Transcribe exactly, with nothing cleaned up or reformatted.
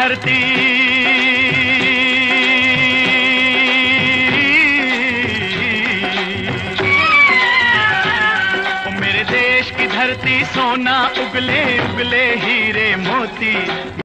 धरती, ओ मेरे देश की धरती, सोना उगले उगले हीरे मोती।